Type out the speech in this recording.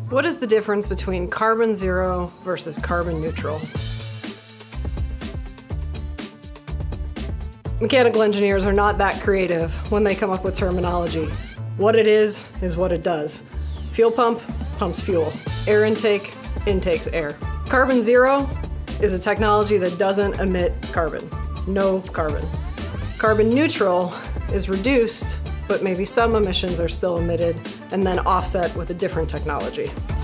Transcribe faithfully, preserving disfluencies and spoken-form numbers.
What is the difference between carbon zero versus carbon neutral? Mechanical engineers are not that creative when they come up with terminology. What it is, is what it does. Fuel pump pumps fuel. Air intake intakes air. Carbon zero is a technology that doesn't emit carbon. No carbon. Carbon neutral is reduced, but maybe some emissions are still emitted and then offset with a different technology.